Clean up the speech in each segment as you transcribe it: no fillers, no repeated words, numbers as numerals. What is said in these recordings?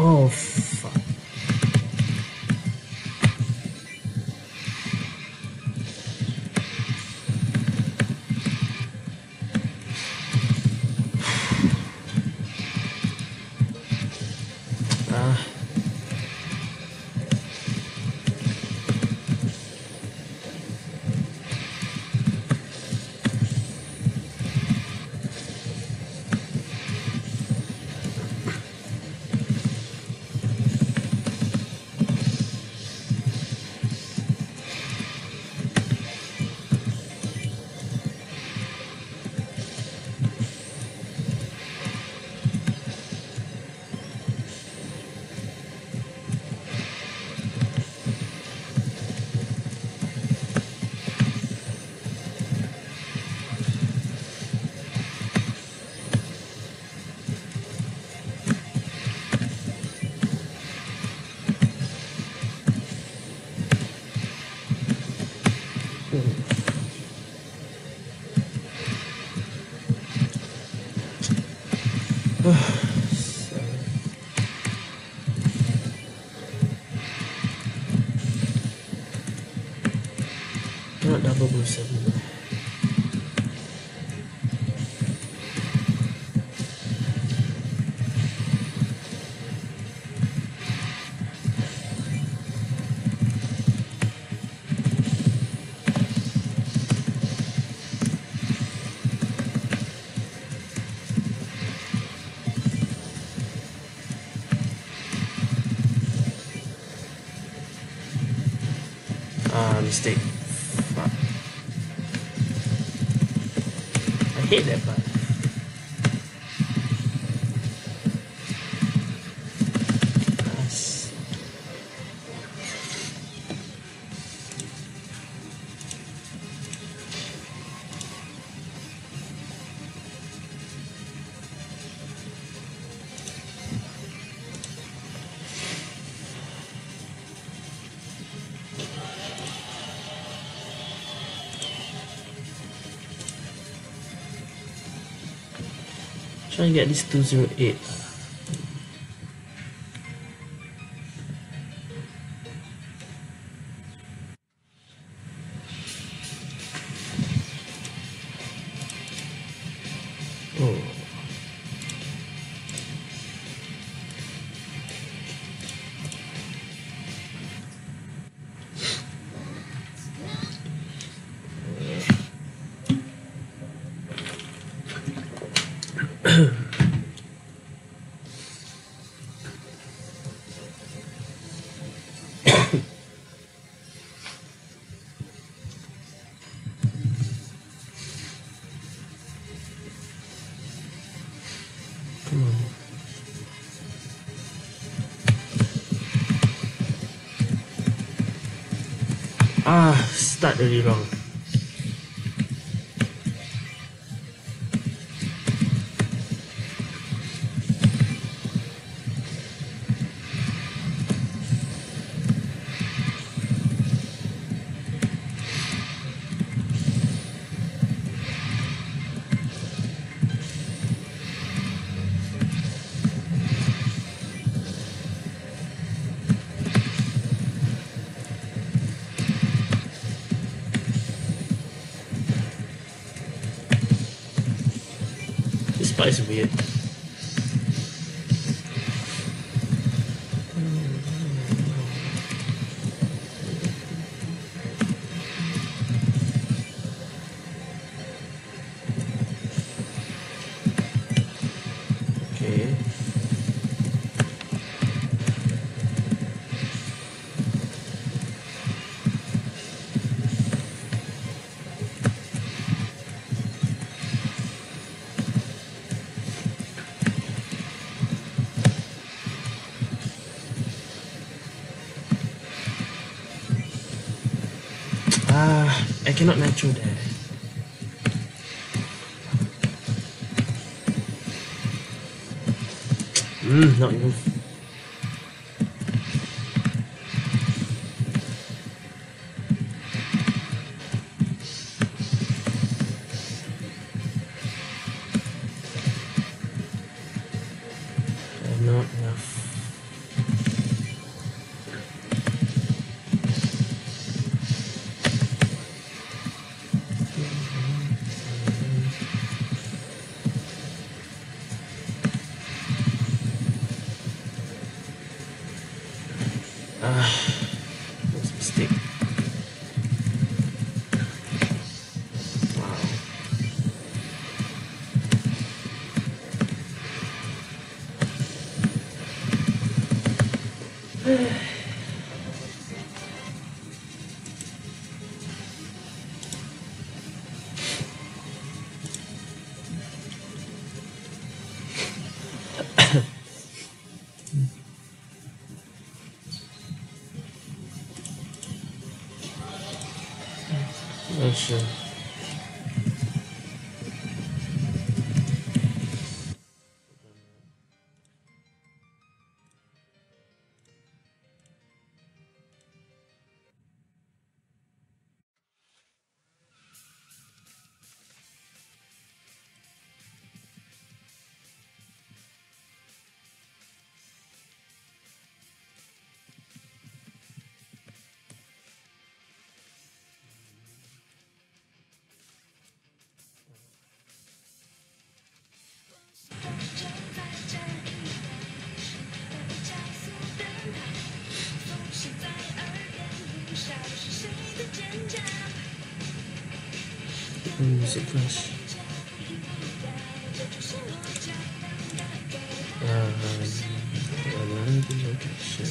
Oh, fuck. Not double boost everywhere. Mistake. Fuck. I hate that part. Nice. Try and get this 208. Oh. Come on. Start really wrong. This part is weird. Okay. I cannot nitro there. Not even. Not enough. stick. Wow. Not sure. Music flash. Location.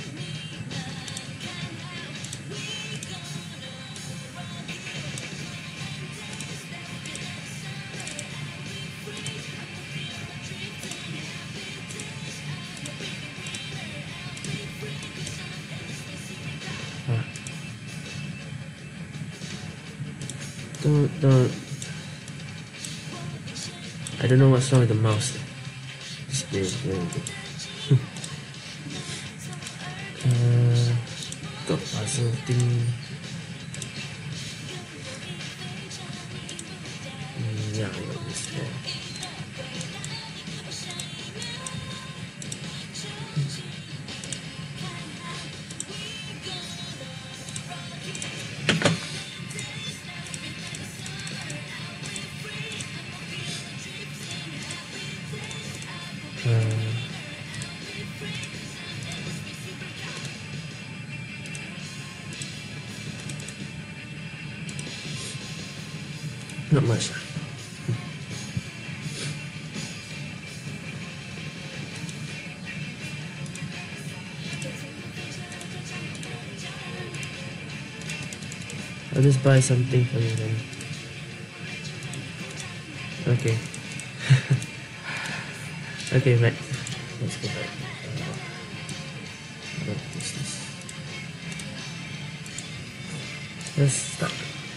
Don't. I don't know what's wrong with the mouse. Display is very good. Got puzzle thing. Yeah, I got this there. Not much. I'll just buy something for you then. Okay. Okay, right. Let's go back. What is this? Let's start.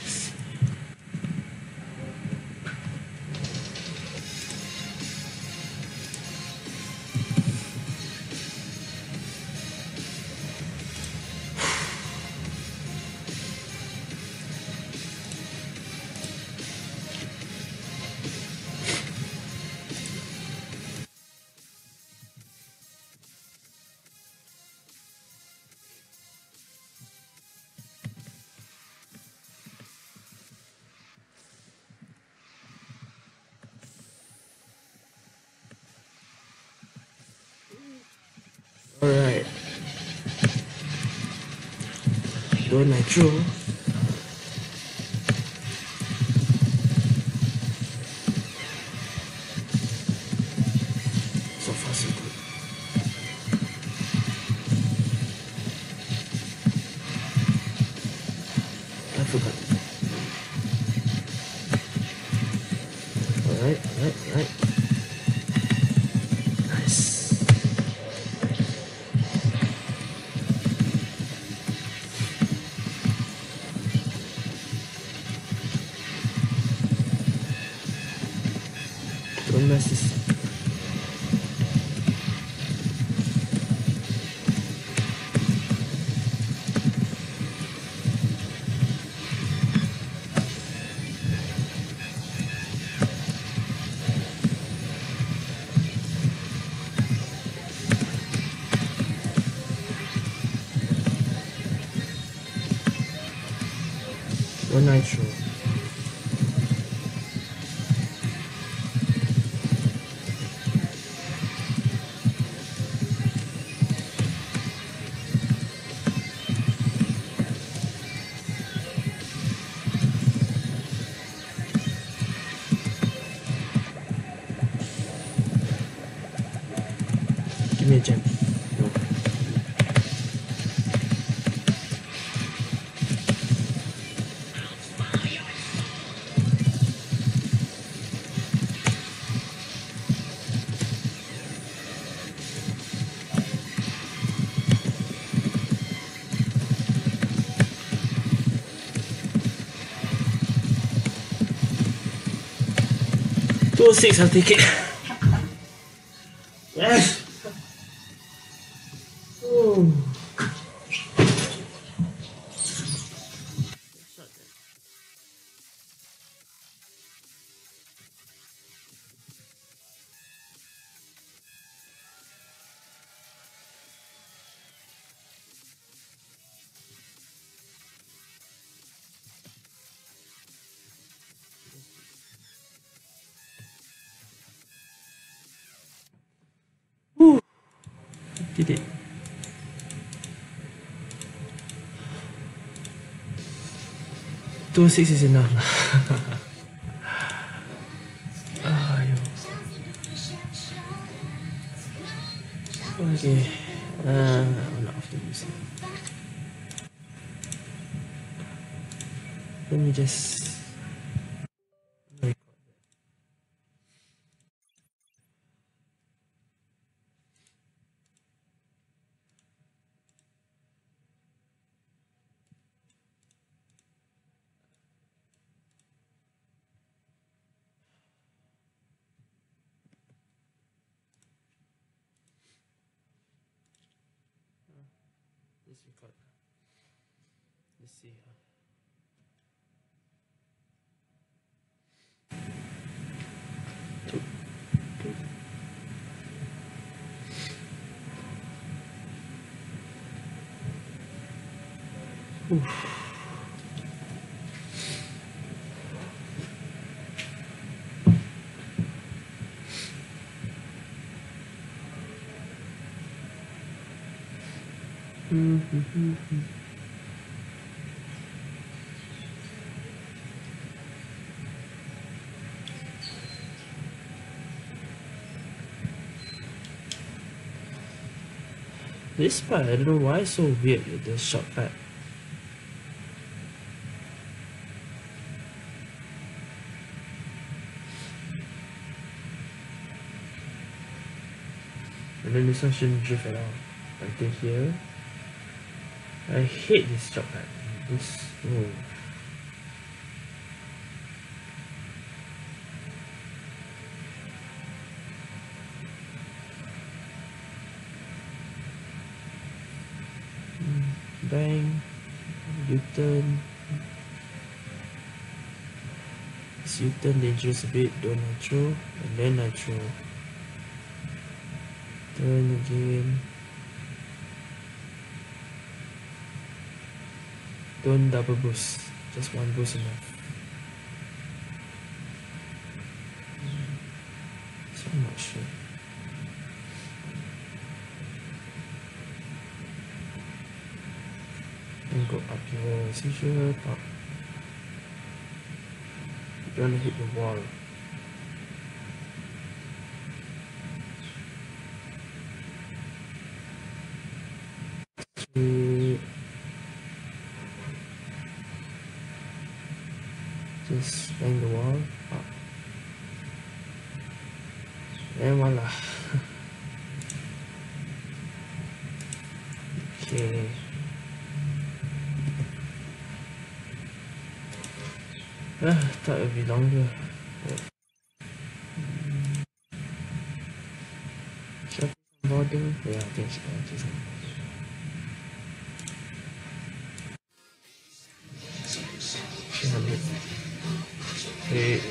Alright. Go nitro. So far so good. I forgot. Alright. Nice. Don't mess this. One nitro. jam. No. Two six, I'll take it. Yes. Oh. Woo. Did it. Two six is enough. Aiyo. Okay. I'm not off the music. Let me just record that. Let's record. Let's see. Two. Oof. This part, I don't know why it's so weird with the shortcut. And then this one shouldn't drift at all. Until here. I hate this shortcut. This, oh. Bang, U-turn. This U-turn dangerous a bit, don't nitro, and then nitro. Turn again. Don't double boost, just one boost enough. So I'm not sure. And go up here as usual, up. You don't hit the wall. Just bang the wall, up. And voila. Okay. Thought it would be longer. Should I put some boarding? Yeah, I think so. I'll do some boarding. 300. Okay.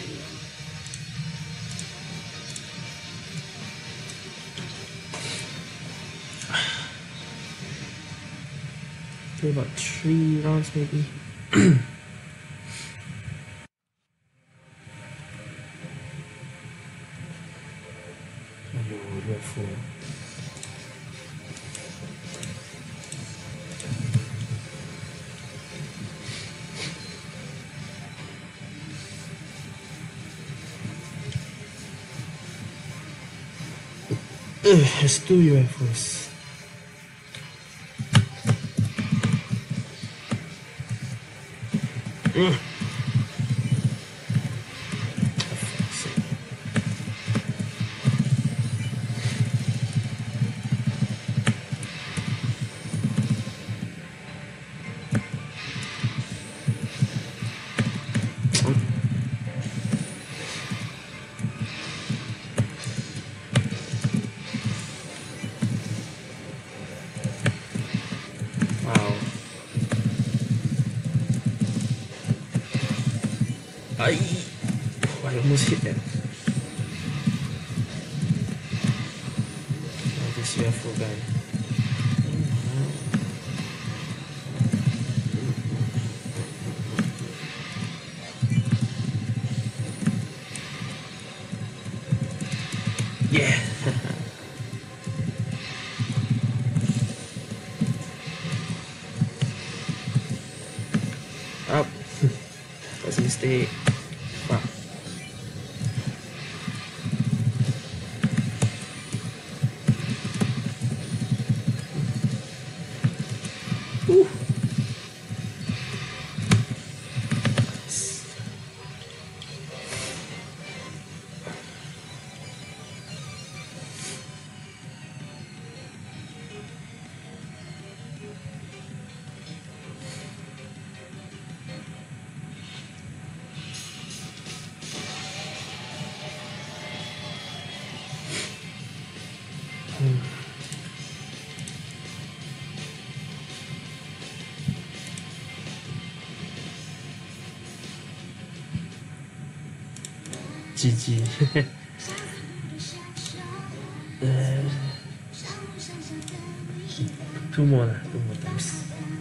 Play about 3 rounds maybe. You're full. There's two UFOs. Wow. I almost hit them. Oh, this UFO guy. Yeah. Up. That's a mistake. Wow. Ooh. GG. Two more times.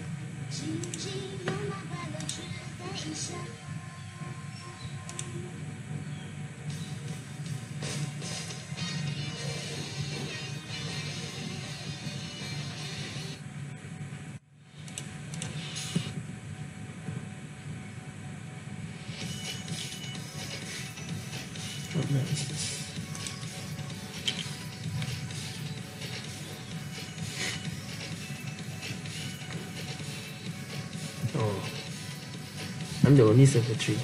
What map is this? Oh, I'm the only server 3.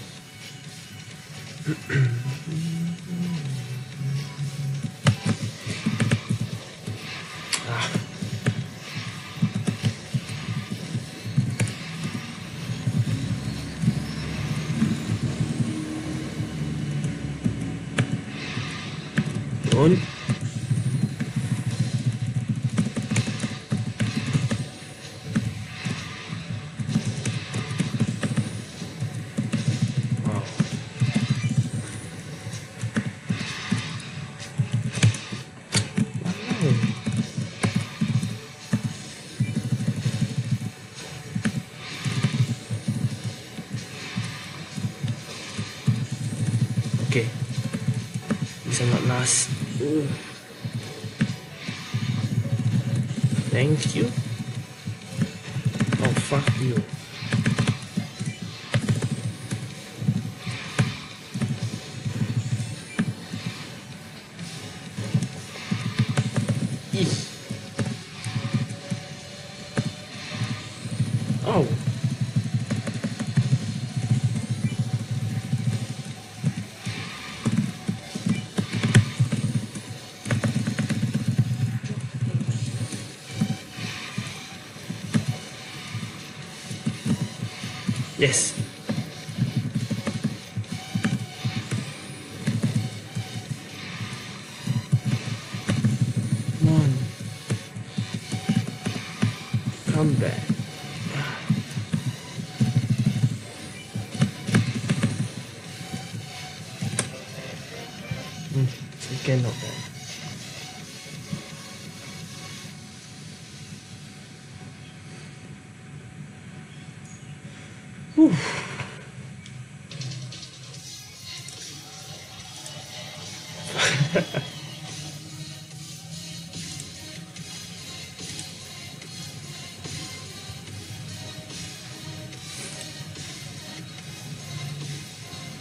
Don't. Wow. Okay. This is not last. Ooh. Thank you. Oh, fuck you. Eesh. Oh. Yes. Come on. Come back. Second of that. Whew.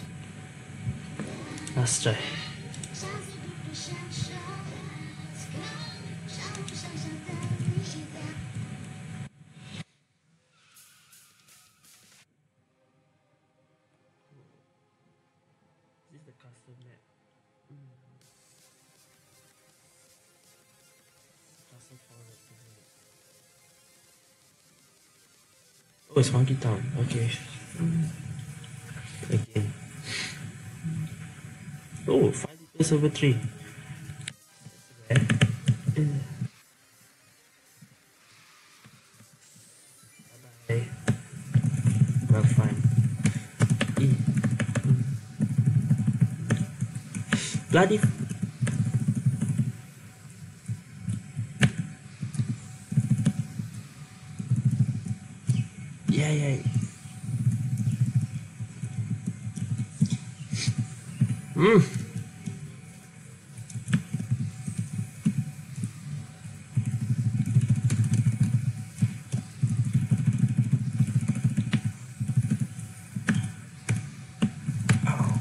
Last try. a net. Castle Forest, isn't it? Oh, it's Monkey Town. Okay. Again. Oh, 5 liters over 3. That's rare. Bye bye. Well, fine. Bloody. Yeah. Oh.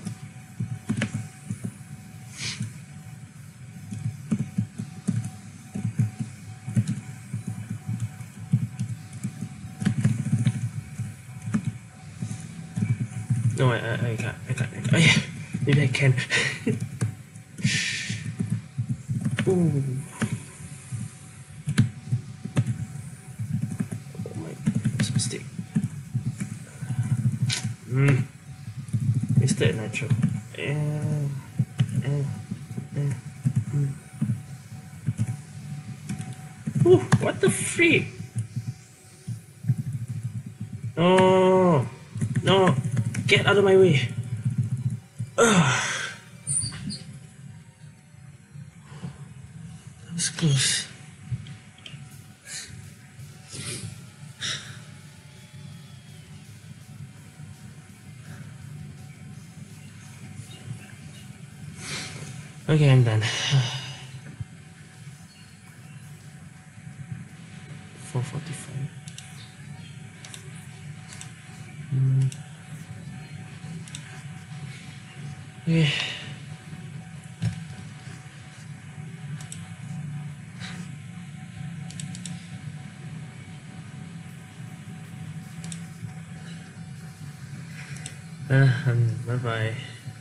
No, I can't. Oh, yeah. Maybe I can. Ooh. Oh my, that's a mistake. Mr. Nitro. Ooh, what the freak? No, no, get out of my way. Ugh. That was close. Okay, I'm done. 4:45. Yeah. Bye bye.